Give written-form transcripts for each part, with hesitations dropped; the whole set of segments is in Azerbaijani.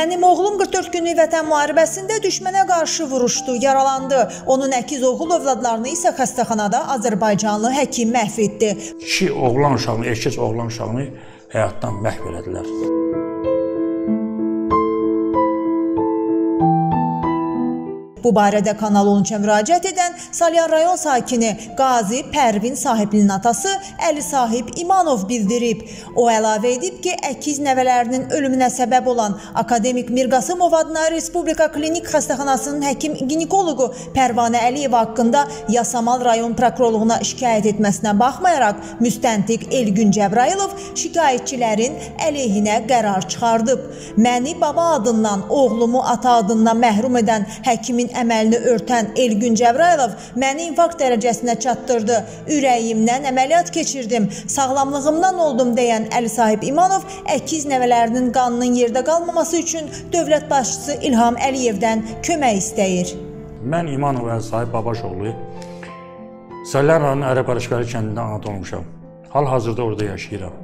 Mənim oğlum 44 günlük vətən müharibəsində düşmənə qarşı vuruşdu, yaralandı. Onun əkiz oğul övladlarını isə xəstəxanada Azərbaycanlı həkim məhv etdi. İki oğlan uşağını, erkək oğlan uşağını həyatdan məhv elədilər. Bu barədə Kanal 13-ə müraciət edən Salyan rayon sakini Qazi Pərvin Sahiblinin atası Əli Sahib İmanov bildirib. O əlavə edib ki, əkiz nəvələrinin ölümünə səbəb olan akademik Mir Qasımov adına Respublika Klinik Xəstəxanasının həkim-ginekoloqu Pərvanə Əliyev haqqında Yasamal rayon prokurorluğuna şikayət etməsinə baxmayaraq, müstəntiq Elgün Cəbrayılov şikayətçilərin əleyhinə qərar çıxardıb. Məni baba adından, oğlumu ata adından məhrum edən həkimin əməlini örtən Elgün Cəbrayılov məni infarkt dərəcəsinə çatdırdı. Ürəyimdən əməliyyat keçirdim. Sağlamlığımdan oldum deyən Əli Sahib İmanov əkiz nəvələrinin qanının yerdə qalmaması üçün dövlət başçısı İlham Əliyevdən kömək istəyir. Mən İmanov Əli Sahib Babaşoğlu, Salyan rayonunun Ərəb-Barışqəli kəndində anadan olmuşam. Hal-hazırda orada yaşayıram.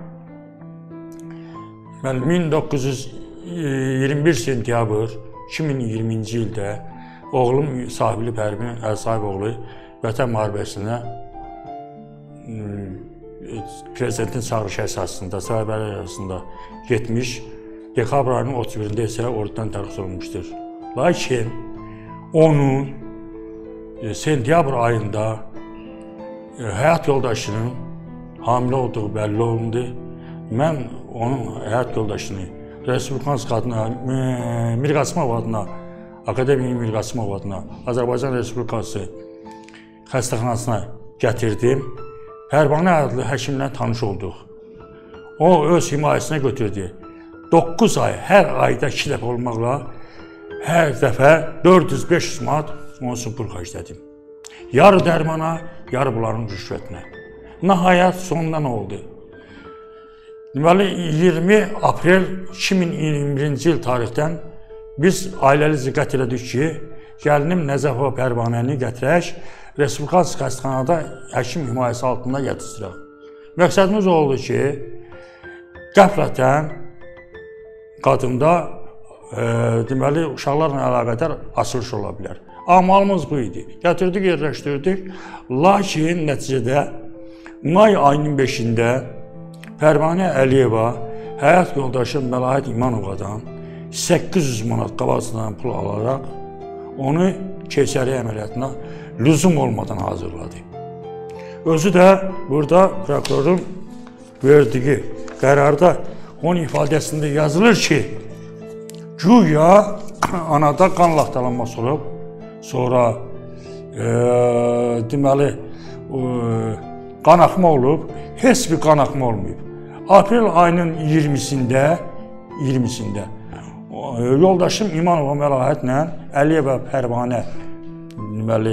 Mən 1921 sentyabr 2020-ci ildə oğlum Sahibli Pərvin Əli Sahib oğlu vətən müharibəsinə prezidentin çağırışı əsasında, səbəbləri arasında getmiş, dekabr ayının 31-də isə ordudan tərxis olunmuşdur. Lakin onun sentyabr ayında həyat yoldaşının hamilə olduğu bəlli olundu. Mən onun həyat yoldaşını Respublikansk adına, Mir Qasımov adına, Akademik Mir Qasımov adına Azərbaycan Respublikası xəstəxanasına gətirdim. Pərvanə adlı həkimlə tanış olduq. O öz himayəsinə götürdü. 9 ay, hər ayda 2 dəfə olmaqla hər dəfə 400-500 manat onsuz pul xərclədim. Yarı dərmana, yarı bunların rüşvətinə. Nəhayət sonunda nə oldu? Deməli, 20 aprel 2021-ci il tarixdən biz ailəlicə qət elədik ki, gəlinim Nəzəfova Pərvanəni gətirək, Respublikansk xəstəxanada həkim himayəsi altında yetişdirək. Məqsədimiz oldu ki, qəflətən qadında deməli, uşaqlarla əlaqədar açılış ola bilər. Amalımız bu idi. Gətirdik, yerləşdirdik. Lakin nəticədə may ayının 5-də Pərvanə Əliyeva həyat yoldaşı Məlahət İmanovadan 800 manat qabaqcadan pul alaraq onu keysəriyyə əməliyyatına lüzum olmadan hazırladı. Özü də burada prokurorun verdiyi qərarda onun ifadəsində yazılır ki, güya anada qan laxtalanması olub, sonra deməli qanaxma olub, heç bir qanaxma olmayıb. Aprel ayının 20-sində yoldaşım İmanova Məlahətlə Əliyeva Pərvanə deməli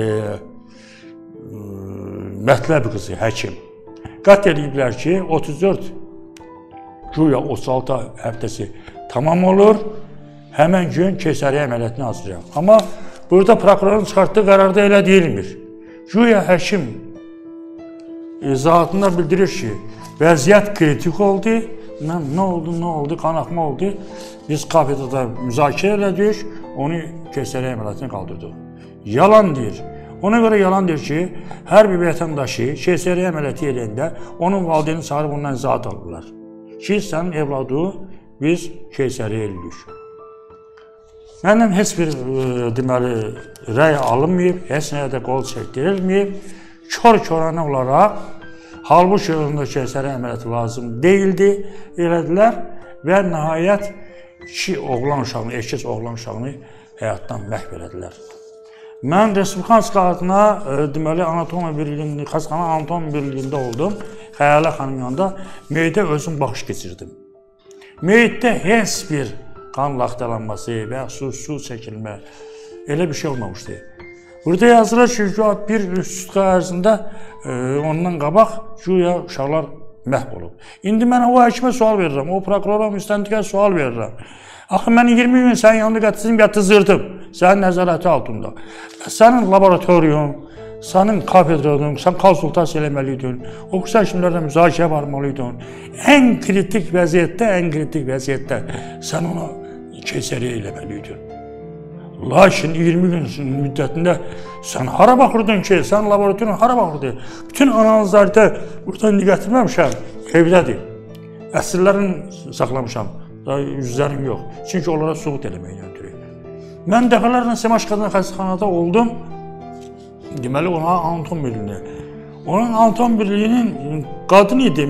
mətləb qızı, həkim qət ediblər ki, 34 güya 36 həftəsi tamam olur, həmən gün keysəriyyə əməliyyatını hazırlayaq. Amma burada prokurorun çıxartdığı qərarda elə deyilmir. Güya həkim izahatında bildirir ki, vəziyyət kritik oldu, nə oldu, qanaxma oldu. Biz kafedrada müzakirə elədik, onu keysəriyyə əməliyyatına qaldırdıq. Yalan deyir. Ona görə yalan deyir ki, hər bir vətəndaşı keysəriyyə əməliyyatı eləyəndə onun valideyni çağırıb ondan izahat alırlar. Ki, sənin evladı biz keysəriyyə elədik. Məndən heç bir deməli rəy alınmayıb, heç nəyə də qol çəkdirilməyib. Kör-körənə olaraq halbuki onda keysəriyyə əməliyyatı lazım deyildi, elədilər və nəhayət 2 oğlan uşağını, erkək oğlan uşağını həyatdan məhv elədilər. Mən Respublikansk adına deməli anatomiya birliyində, xəstəxana anatomiya birliyində oldum. Xəyalə xanım yanında meyidə özüm baxış keçirdim. Meyiddə heç bir qan laxtalanması və su çəkilmə elə bir şey olmamışdı. Burada yazılır ki, bir sutka ərzində ondan qabaq güya uşaqlar məhv olub. İndi mən o həkimə sual verirəm, o prokurora, müstəntiqə sual verirəm. Axı, mən 20 gün sənin yanında gətirdim, yatızırdım, sənin nəzarəti altında. Sənin laboratoriyun, sənin kafedradın, sən konsultasiya eləməliydin, oxusa həkimlərlə müzakirə varmalıydin. Ən kritik vəziyyətdə sən ona keçəriyə eləməliydi. Lakin 20 gün müddətində sən hara baxırdın ki, sən laboratorun hara baxırdın? Bütün analizlərdə buradan gətirməmişəm, evdədir. Əsirlərin saxlamışam, yüzlərim yox. Çünki onlara sübut eləməklə ötürü. Mən dəfələrlə Semaşqadan xəstəxanada oldum. Deməli, ona Anton birliğini. Onun Anton birliğinin qadın idi,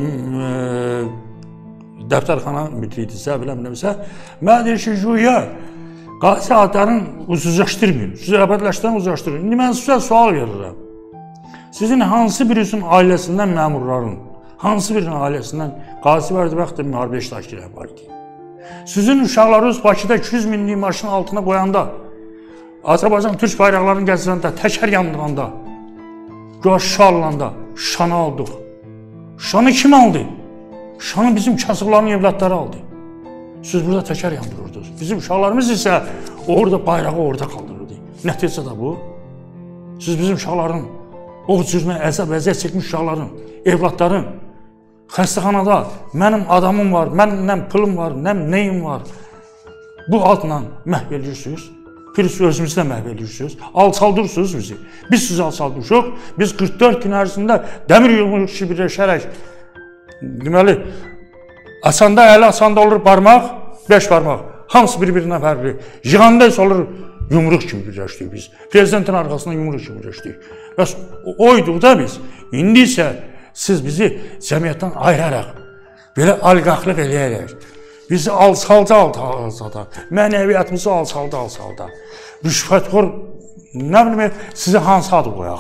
dəftərxana müdiri idisə, biləm-biləmsə. Mən deyir ki, Juya, Qazi adlarını uzlaşdırmayın, siz əbədləşdirən uzlaşdırın. İndi mən sizə sual verirəm. Sizin hansı birinizin ailəsindən məmurların, hansı birinin ailəsindən Qazi vardı, bəxtdir, müharibə iştirakçıları var idi. Sizin uşaqlarınız Bakıda 200 minlik maşının altına qoyanda, Azərbaycan Türk bayraqlarını gəzdirəndə, təkər yandıranda, Şuşa alınanda, Şuşanı aldıq. Şuşanı kim aldı? Şuşanı bizim kasıbların evlatları aldı. Siz burada təkər yandırırdınız. Bizim uşaqlarımız isə orada bayrağı orada qaldırırdı. Nəticədə bu. Siz bizim uşaqların, o cürünə əzab-əziyyət çəkmiş uşaqların, evlatların xəstəxanada mənim adamım var, mənim pulum var, nəyim var. Bu adla məhv edirsiniz. Birisi özümüzlə məhv edirsiniz. Alçaldırırsınız bizi. Biz sizi alçaldırmışıq. Biz 44 gün ərzində dəmir yumruq kimi birləşərək, deməli, asanda əli asanda olur barmaq, 5 barmaq. Hamısı bir-birindən fərqli. Yığanda isə olur yumruq kimi birləşdik biz. Prezidentin arxasında yumruq kimi birləşdik. Bəs oyduq da biz. İndi isə siz bizi cəmiyyətdən ayıraraq, belə oliqarxlıq eləyərək, bizi alçalda, mənəviyyatımızı alçalda. Rüşvətxor, nə bilim, sizə hansı adı qoyaq?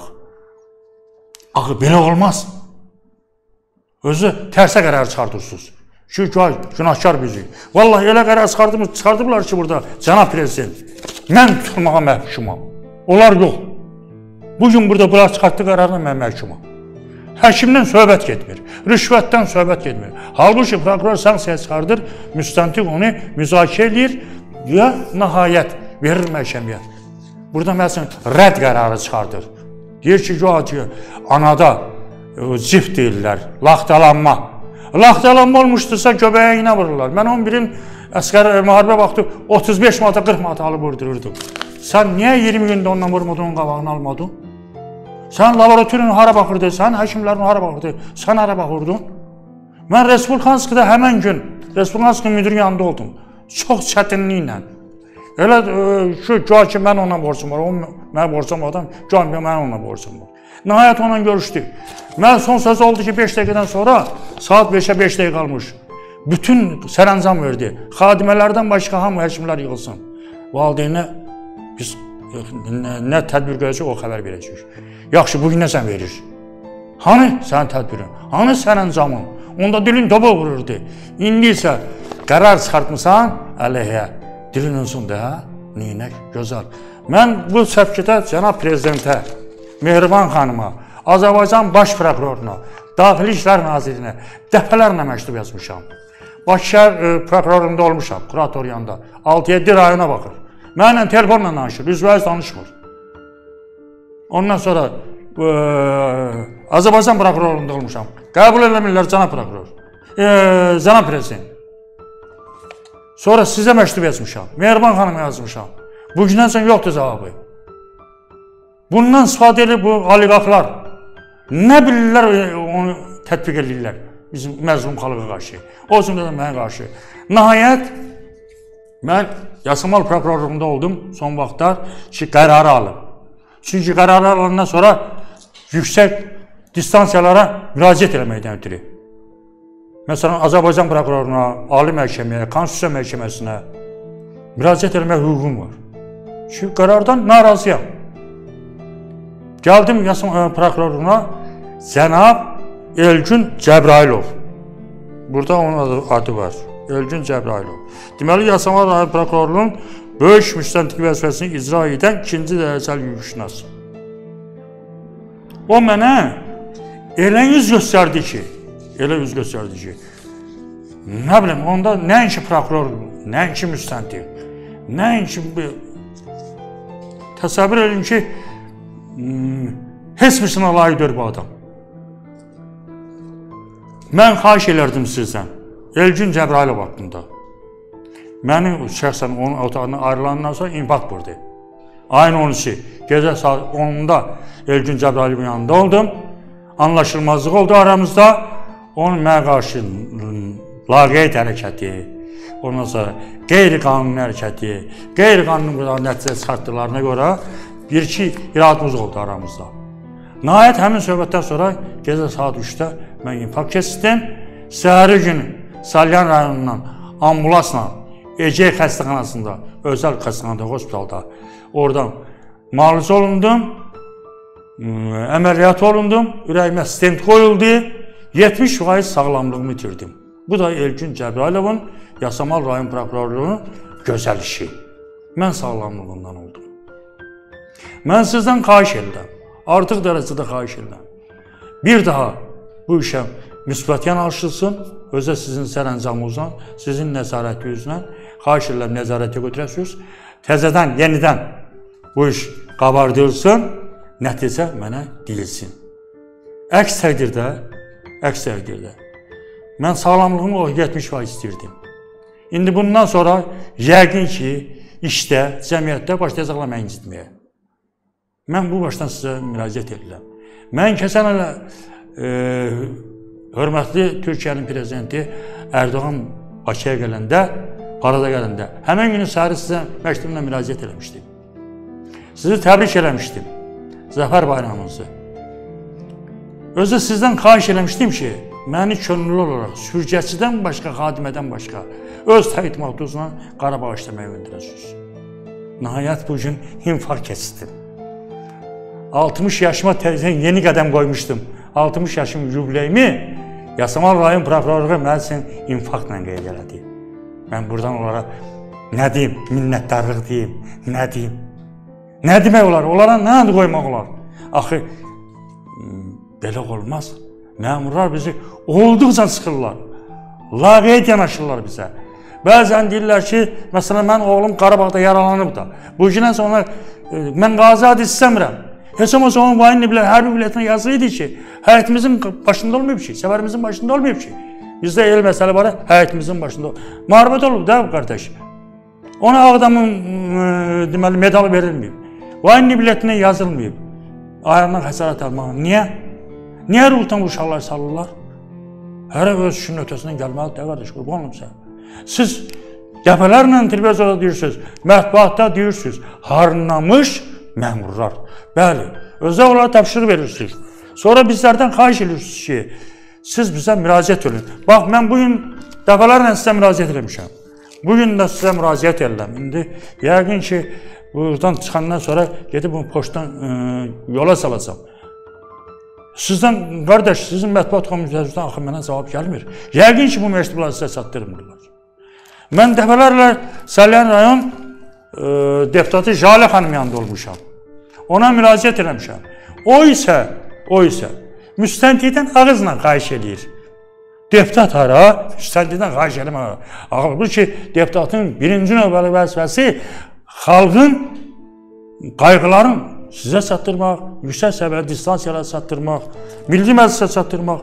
Axı, belə olmaz. Özü tərsə qərar çıxardırsınız. Ki, günahkar bizi. Vallahi elə qərar çıxardıblar ki, burada, cənab prezident, mən tutulmağa məhkumam. Onlar yox. Bugün burada bunlar çıxartdı qərarla mən məhkumam. Həkimdən söhbət getmir, rüşvətdən söhbət getmir. Halbuki prokuror sanksiya çıxardır, müstəntiq onu müzakirə edir və nəhayət verir məhkəməyə. Burada məsələn rədd qərarı çıxardır. Deyir ki, anada cift deyirlər, laxtalanma. Laxtalanma olmuşdursa göbəyə iynə vururlar. Mən 11-in əsgər müharibə vaxtı 35 manata 40 manata alıb vurdururdum. Sən niyə 20 gündə ondan vurmadın, onun qabağını almadın? Sən laboratoriyona hara baxırdın, sən həkimlərin hara baxırdın, sən hara baxırdın? Mən Respublikanskıda həmən gün Respublikanskı müdürün yanında oldum. Çox çətinliklə. Elə ki, mən ona borcum var, o mənə borcum var, mən ona borcum var. Nəhayət onunla görüşdük. Mən son söz oldu ki, 5 dəqiqədən sonra, saat 5-ə 5 dəqiqə qalmış. Bütün sərəncam verdi. Xadimələrdən başqa hamı həkimlər yığılsın. Valideyinə biz nə tədbir görəcək, o xəbər verəcək. Yaxşı, bugün nə sən verir? Hani sənin tədbirin? Hani sərəncamın? Onda dilin topa vururdu. İndi isə qərar çıxartmısan, əleyhə. Dilin özündə, neynək, gözəl. Mən bu səfkidə cənab prezidentə, Mehriban xanıma, Azərbaycan baş prokuroruna, Daxili İşlər Nazirinə dəfələrlə məktub yazmışam. Bakı şəhər prokurorunda olmuşam, kuratoriyanda. 6-7 rayona baxır. Mənlə telefonla danışır, üzvəyiz danışmır. Ondan sonra Azərbaycan prokurorunda olmuşam. Qəbul eləmirlər cənab prokuror, cənab prezident. Sonra sizə məktub yazmışam, Mehriban xanıma yazmışam. Bugünəcən yoxdur cavabı. Bundan istifadə edir bu oliqarxlar. Nə bilirlər onu tətbiq edirlər bizim məzlum xalqa qarşı, o cümlədən mənə qarşı. Nəhayət, mən Yasamal prokurorluğunda oldum son vaxtlar ki, qərarı alım. Çünki qərarı alandan sonra yüksək distansiyalara müraciət eləməkdən ötürü. Məsələn, Azərbaycan prokuroruna, Ali məhkəməyə, Konstitusiya məhkəməsinə müraciət eləmək hüququm var. Çünki qərardan narazıyam. Gəldim Yasamal prokurorluğuna, cənab Elgün Cəbrailov. Burada onun adı var, Elgün Cəbrailov. Deməli, Yasamal rayon prokurorluğunun böyük müstəntiq vəzifəsini icra edən 2-ci dərəcəli hüquqşünas. O mənə elə yüz göstərdi ki, nə bilim, onda nəinki prokuror, nəinki müstəntiq, nəinki təsəvvür edin ki, heç birisine layiq deyil bu adam. Mən xahiş elərdim sizdən, Elgün Cəbrailov haqqında. Məni şəxsən onun otağından ayrılandan sonra infarkt vurdu. Ayın 13-ü, gecə saat 10-da Elgün Cəbrayılın yanında oldum. Anlaşılmazlıq oldu aramızda. Onun mənə qarşı laqeyd hərəkəti, ondan sonra qeyri-qanuni hərəkəti, qeyri-qanuni nəticə çıxartdıqlarına görə bir-iki iradımız oldu aramızda. Nəhayət həmin söhbətdən sonra gecə saat 3-də mən infarkt keçirdim. Səhəri günü Salyan rayonundan ambulansla Ecey xəstəxanasında, özəl xəstəxanada, hospitalda oradan müalicə olundum, əməliyyat olundum, ürəyimə stent qoyuldu, 70% sağlamlığımı itirdim. Bu da Elgün Cəbrayılovun Yasamal rayon prokurorluğunun gözəl işi. Mən sağlamlığından oldum. Mən sizdən xahiş edirəm, artıq dərəcədə xahiş edirəm. Bir daha bu işə müsbət yanaşılsın, özə sizin sərəncamınızla, sizin nəzarətinizlə xahiş edirəm, nəzarətə götürəsiniz. Təzədən, yenidən bu iş qabardılsın, nəticə mənə deyilsin. Əks təqdirdə, mən sağlamlığımı o 70% istirdim. İndi bundan sonra yəqin ki, işdə, cəmiyyətdə başlayacaqlar mən incitməyə. Mən bu başdan sizə müraciət edirəm. Mən keçən ilə hörmətli Türkiyənin prezidenti Erdoğan Bakıya gələndə, parada gələndə, həmin günü səhəri sizə məktubla müraciət eləmişdim. Sizi təbrik eləmişdim, Zəfər bayramınızı. Özü sizdən xahiş eləmişdim ki, məni könüllü olaraq sürücəçidən başqa, xadimədən başqa, öz təqdimatınızla Qarabağa işləməyə göndərəsiniz. Nəhayət bugün infarkt keçirdim. 60 yaşıma yeni qədəm qoymuşdum. 60 yaşım yubileyimi Yasamal rayon prokurorluğu mənim üçün infarktla qeyd elədi. Mən buradan onlara nə deyim, minnətdarlıq deyim, nə deyim? Nə demək olar? Onlara nə adı qoymaq olar? Axı, belə olmaz. Məmurlar bizi olduqca sıxırlar. Laqeyd yanaşırlar bizə. Bəzən deyirlər ki, məsələn, mən oğlum Qarabağda yaralanıb da. Bu günə sonra mən qazi adı istəmirəm. Heç olmasa onun hərbi bilətinə yazılıydı ki, həyətimizin başında olmayıb ki, səfərimizin başında olmayıb ki. Bizdə el məsələ var, həyətimizin başında olmayıb. Müharibət olub da bu qardaş. Ona Ağdamın deməli, medalı verilməyib. Vayni bilətinə yazılmayıb. Ayağından xəsarət almağa. Niyə? Niyə ruhdan uşaqlar salırlar? Hərə öz işinin ötəsindən gəlməlidir, qardaş, qurban olum sən. Siz dəfələrlə televizorda deyirsiniz, mətbuatda deyirsiniz, harnamış məmurlar. Bəli, özə onlara tapşırıq verirsiniz. Sonra bizlərdən xahiş edirsiniz ki, siz bizə müraciət edin. Bax, mən bugün dəfələrlə sizə müraciət eləmişəm. Bugün də sizə müraciət edirəm. İndi yəqin ki, buradan çıxandan sonra gedib bu poçtdan yola salacam. Sizdən, qardaş, sizin mətbuat komitəsinizdən axı mənə cavab gəlmir. Yəqin ki, bu məktubları sizə çatdırmırlar. Mən dəfələrlə Salyan rayon deputatı Jalə xanım yanında olmuşam. Ona müraciət eləmişəm. O isə müstəntiqdən ağızla xahiş edir. Deputat hara, müstəntiqdən xahiş eləmə. Halbuki deputatın birinci növbəli vəzifəsi xalqın qayğıların sizə çatdırmaq, yüksək səviyyəli distansiyalara çatdırmaq, milli məclisə çatdırmaq.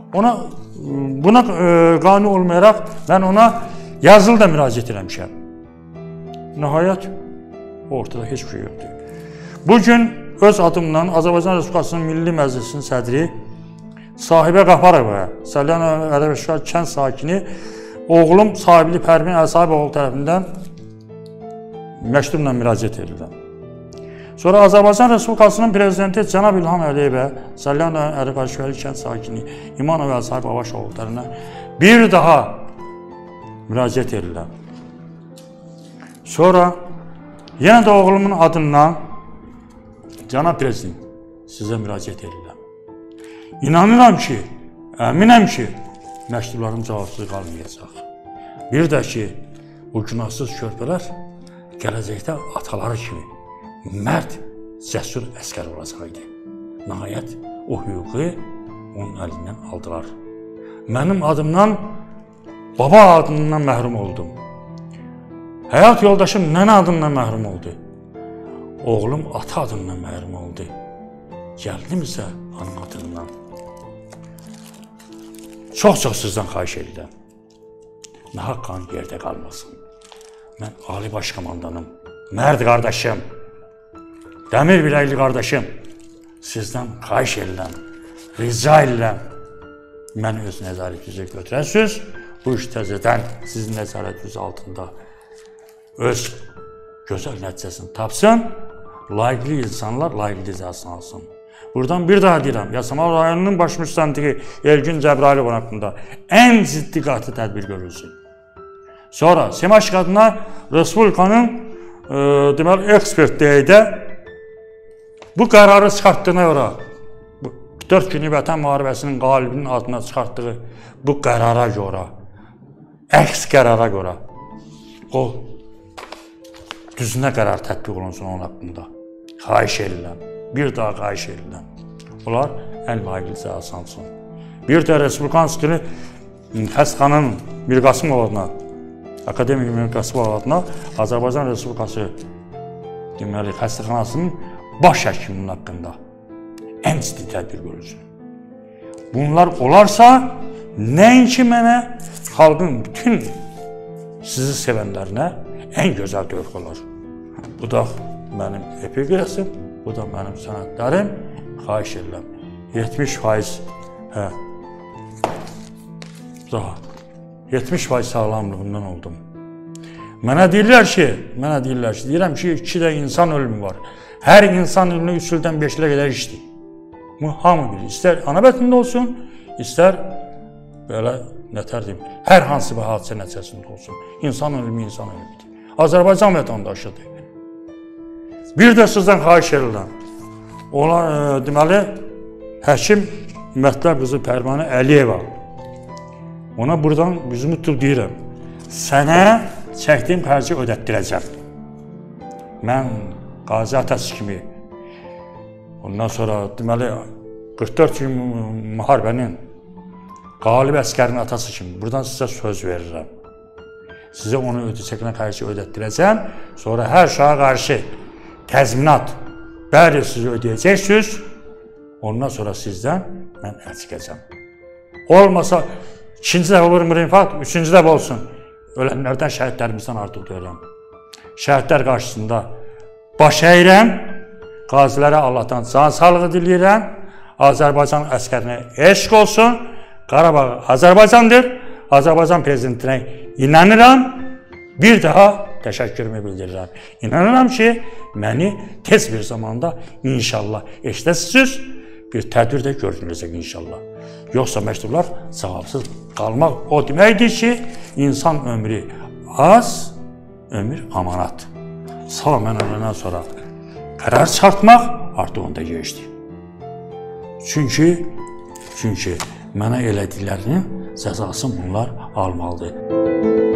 Buna qane olmayaraq mən ona yazılı da müraciət eləmişəm. Nəhayət, ortada heç bir şey yoxdur. Bugün öz adımla Azərbaycan Respublikasının Milli Məclisinin sədri Sahibə Qaparovaya, Salyan Ərəbəşqar kənd sakini, oğlum Sahibli Pərvin Əsahiboğlu tərəfindən məktubla müraciət edirəm. Sonra Azərbaycan Respublikasının prezidenti Cənab İlham Əliyevə, Salyan Ərəbəşqar kənd sakini İmanov Əsahib Avaşoğlu tərəfindən bir daha müraciət edirəm. Sonra yenə də oğlumun adından Cənab Prezident sizə müraciət edirəm. İnanıram ki, əminəm ki, məktublarım cavabsız qalmayacaq. Bir də ki, bu günahsız körpələr gələcəkdə ataları kimi mərd, cəsur əskər olacaqdı. Nəhayət, o hüququ onun əlindən aldılar. Mənim adımdan, baba adından məhrum oldum. Həyat yoldaşım nənə adından məhrum oldu. Oğlum ata adından məhrum oldu. Gəldim isə ana adından. Çox sizdən xahiş edirəm. Nahaq qan yerdə qalmasın. mən Ali Baş Komandanım, mərd qardaşım, dəmir biləkli qardaşım, sizdən xahiş edirəm, rica edirəm, məni öz nəzarətinizə götürəsiniz, bu iş təzədən sizin nəzarətiniz altında öz gözəl nəticəsini tapsın, layiqli insanlar layiqli cəzasını alsın. Buradan bir daha deyirəm, Yasamal rayonunun baş müstəntiqi Elgün Cəbrayılov haqqında ən ciddi qatı tədbir görülsün. Sonra Semaş qadına Respublikanın deməli ekspert deyədə bu qərarı çıxartdığına görə 4 günlük Vətən müharibəsinin qalibinin altına çıxartdığı bu qərara görə, əks qərara görə o düzünə qərar tətbiq olunsun onun haqqında. Xahiş edirəm, bir daha xahiş edirəm. Onlar ən layiqli cəzasını alsın. Bir də Respublikanskini Xəstəxanın Mir Qasımovna, Akademik Mir Qasımov adına Azərbaycan Respublikası deməli xəstəxanasının baş həkiminin haqqında ən ciddi tədbir görülsün. Bunlar olarsa, nəinki mənə, xalqın bütün sizi sevənlərinə ən gözəl dövr olar. Bu da mənim epiqrəsim, bu da mənim sənədlərim. Xahiş edirəm. 70% daha 70% sağlamlığından oldum. Mənə deyirlər ki, deyirəm ki, 2 də insan ölümü var. Hər insan ölümü 3 ildən 5 ilə qədər işdir. Bu hamı bilir. İstər ana bətnində olsun, istər belə nətər deyim, hər hansı bir hadisə nəticəsində olsun. İnsan ölümü insan ölümüdür. Azərbaycan vətəndaşıdır. Bir də sizdən xahiş edirəm. Deməli, həkim Mətləb qızı Pərvanə Əliyeva. Ona buradan üzümü tutub deyirəm. Sənə çəkdiyim xərci ödətdirəcəm. Mən qazi atası kimi, ondan sonra deməli 44 gün müharibənin qalib əskərin atası kimi buradan sizə söz verirəm. Sizə onu çəkilən xərci ödətdirəcəm. Sonra hər şaha qarşı təzminat bəli sizi ödəyəcəksiniz. Ondan sonra sizdən mən əl çəkəcəm. Olmasa 2-ci dəfə vurmur infarkt, 3-cü dəfə olsun. Ölənlərdən şəhidlərimizdən artıq deyirəm. Şəhidlər qarşısında baş əyirəm. Qazilərə Allahdan can sağlığı diləyirəm. Azərbaycan əskərinə eşq olsun. Qarabağ Azərbaycandır. Azərbaycan prezidentinə inanıram. Bir daha təşəkkürümü bildirirəm. İnanıram ki, məni tez bir zamanda inşallah eşidəsiniz. Bir tədbir də görüləcək inşallah. Yoxsa məktublar cavabsız qalmaq o deməkdir ki, insan ömrü az, ömür amanat. Sağ mən öləndən sonra qərar çıxartmaq artıq onda geçdi. Çünki mənə elədiklərinin cəzasını bunlar almalıdır.